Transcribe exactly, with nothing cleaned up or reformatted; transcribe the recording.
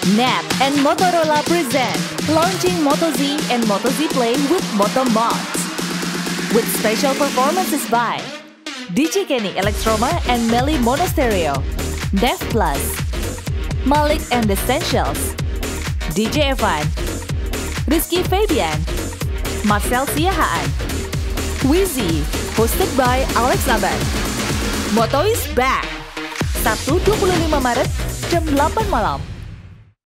N E T and Motorola present launching Moto Z and Moto Z Play with Moto Mods. With special performances by D J Kenny Electroma and Melly Mono Stereo, Dev Plus, Malik and The Essentials, D J Evan, Rizky Fabian, Marcel Siahaan, Wheezy, hosted by Alex Aban. Moto is back! Sabtu dua puluh lima Maret jam delapan malam.